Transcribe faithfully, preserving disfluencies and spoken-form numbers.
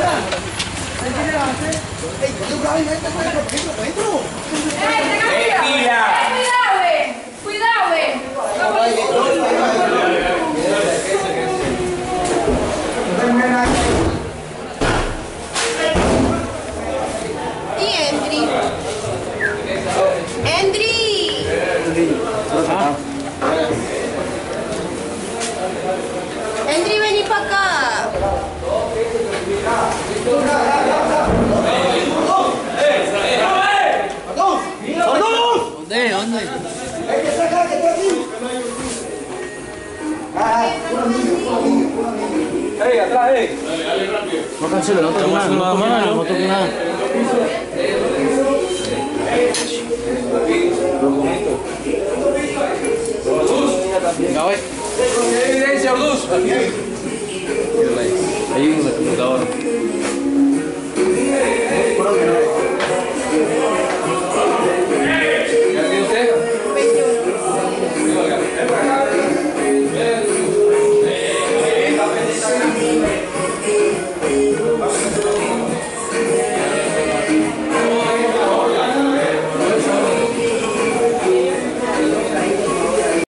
¡Eh, pila! ¡Cuidado, eh! ¡Cuidado, eh! Y Endri. Endri. Endri, vení para acá. ¿Dónde? ¿Dónde? ¡Ey, atrás, ey! No cancelo, no toques nada, no toques nada, no toques nada. Venga, ve. ¡Evidencia, Orduz! Ahí en el computador.